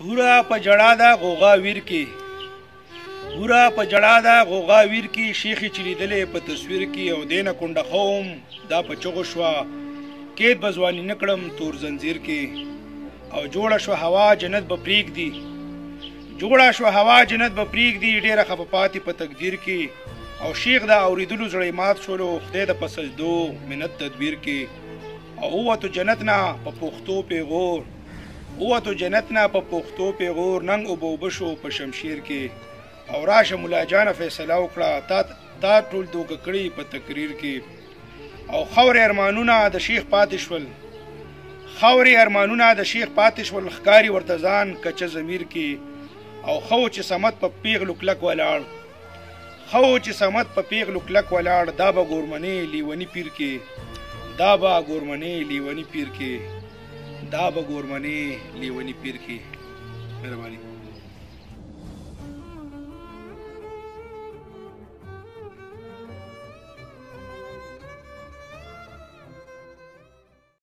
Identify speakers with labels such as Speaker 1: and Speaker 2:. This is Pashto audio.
Speaker 1: هورا په جړا دا غوغا ویر کې هورا په جړا دا غوغا ویر کې شیخ چې لیدلې په تصویر کې او دینه کونډه خوم دا په چغو شوا کېد بزوانی نکړم تور زنجیر کې او جوړه شو هوا جنت به پریک دی جوړه شو هوا جنت به پریک دی ډیره خپپاتې په تقدیر کې او شیخ دا اوریدلو زړی مات شولو خدای د پسجدو منت تدبیر کې او وته جنت نه په پختو پیغور وته جنت نه په پختو پیغور ننګ او بوبشو په شمشیر کې او راشه مولا جان فیصله وکړه تا ټول دوک کړی په تقریر کې او خور ارمانونه د شیخ پاتشول خوري ارمانونه د شیخ پاتشول خکاری ورتزان کچ ضمیر کې او خو چې سمت په پیغلو کلک ولاړ خو چې سمت په پیغلو کلک ولاړ دا به ګورمنې لیونی پیر کې دا به ګورمنې لیونی پیر کې دا به ګورمنې لیونی پیر کې مهرباني